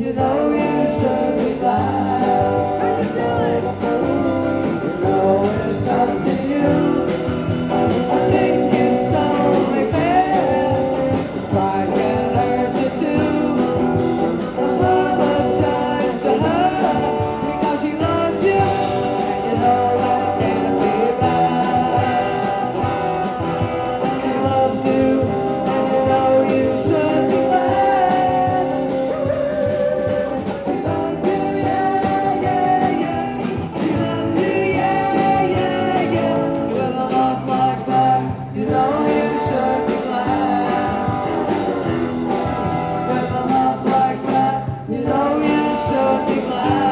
You know you should be glad. How you doing? You know it's up to you. I think it's only fair. Pride can hurt you too. Apologize to her because she loves you, and you know that can't be bad. She loves you, and you know you should be glad. She loves you, yeah, yeah, yeah. She loves you, yeah, yeah, yeah. With a love like that, you know you should be glad. With a love like that, you know you should be glad.